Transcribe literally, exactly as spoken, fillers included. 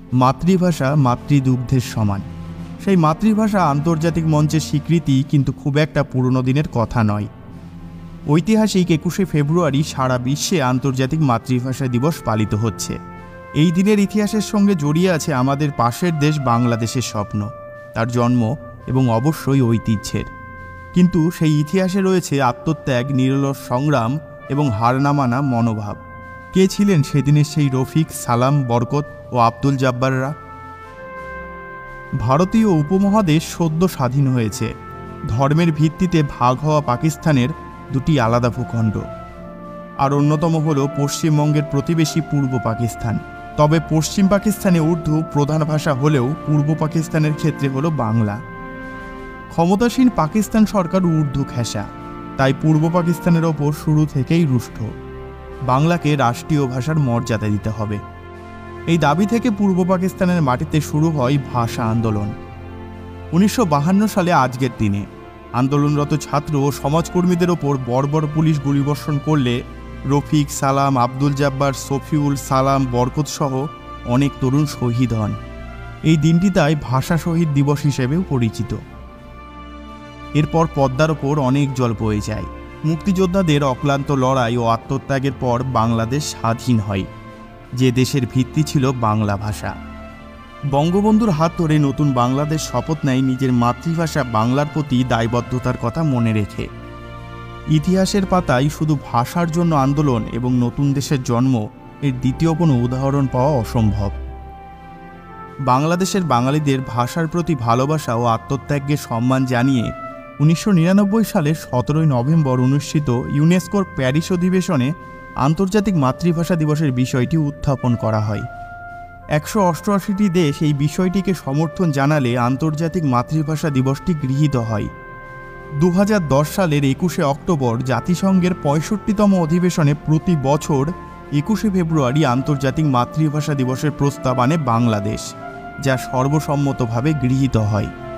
মাতৃভাষা মাতৃদুগ্ধের সমান। সেই মাতৃভাষা আন্তর্জাতিক মঞ্চের স্বীকৃতি কিন্তু খুব একটা পুরনো দিনের কথা নয়। ঐতিহাসিক একুশে ফেব্রুয়ারি সারা বিশ্বে আন্তর্জাতিক মাতৃভাষা দিবস পালিত হচ্ছে। এই দিনের ইতিহাসের সঙ্গে জড়িয়ে আছে আমাদের পাশের দেশ বাংলাদেশের স্বপ্ন, তার জন্ম এবং অবশ্যই ঐতিহ্যের। কিন্তু সেই ইতিহাসে রয়েছে আত্মত্যাগ, নিরলস সংগ্রাম এবং হার না মানা মনোভাব। কে ছিলেন সেদিনের সেই রফিক, সালাম, বরকত ও আব্দুল জাব্বাররা? ভারতীয় উপমহাদেশ সদ্য স্বাধীন হয়েছে। ধর্মের ভিত্তিতে ভাগ হওয়া পাকিস্তানের দুটি আলাদা ভূখণ্ড, আর অন্যতম হল পশ্চিমবঙ্গের প্রতিবেশী পূর্ব পাকিস্তান। তবে পশ্চিম পাকিস্তানে উর্দু প্রধান ভাষা হলেও পূর্ব পাকিস্তানের ক্ষেত্রে হলো বাংলা। ক্ষমতাসীন পাকিস্তান সরকার উর্দু ঘেঁষা, তাই পূর্ব পাকিস্তানের ওপর শুরু থেকেই রুষ্ট। বাংলাকে রাষ্ট্রীয় ভাষার মর্যাদা দিতে হবে, এই দাবি থেকে পূর্ব পাকিস্তানের মাটিতে শুরু হয় ভাষা আন্দোলন। উনিশশো বাহান্ন সালে আজকের দিনে আন্দোলনরত ছাত্র ও সমাজকর্মীদের ওপর বর্বর পুলিশ গুলিবর্ষণ করলে রফিক, সালাম, আব্দুল জাব্বার, শফিউল, সালাম, বরকত সহ অনেক তরুণ শহীদ হন। এই দিনটি তাই ভাষা শহীদ দিবস হিসেবেও পরিচিত। এরপর পদ্মার ওপর অনেক জল বয়ে যায়। মুক্তিযোদ্ধাদের অক্লান্ত লড়াই ও আত্মত্যাগের পর বাংলাদেশ স্বাধীন হয়, যে দেশের ভিত্তি ছিল বাংলা ভাষা। বঙ্গবন্ধুর হাত ধরে নতুন বাংলাদেশ শপথ নেয় নিজের মাতৃভাষা বাংলার প্রতি দায়বদ্ধতার কথা মনে রেখে। ইতিহাসের পাতায় শুধু ভাষার জন্য আন্দোলন এবং নতুন দেশের জন্ম এর দ্বিতীয় কোনো উদাহরণ পাওয়া অসম্ভব। বাংলাদেশের বাঙালিদের ভাষার প্রতি ভালোবাসা ও আত্মত্যাগকে সম্মান জানিয়ে উনিশশো নিরানব্বই সালের সতেরোই নভেম্বর অনুষ্ঠিত ইউনেস্কোর প্যারিস অধিবেশনে আন্তর্জাতিক মাতৃভাষা দিবসের বিষয়টি উত্থাপন করা হয়। একশো অষ্টআশিটি দেশ এই বিষয়টিকে সমর্থন জানালে আন্তর্জাতিক মাতৃভাষা দিবসটি গৃহীত হয়। দু হাজার দশ সালের একুশে অক্টোবর জাতিসংঘের পঁয়ষট্টিতম অধিবেশনে প্রতি বছর একুশে ফেব্রুয়ারি আন্তর্জাতিক মাতৃভাষা দিবসের প্রস্তাব আনে বাংলাদেশ, যা সর্বসম্মতভাবে গৃহীত হয়।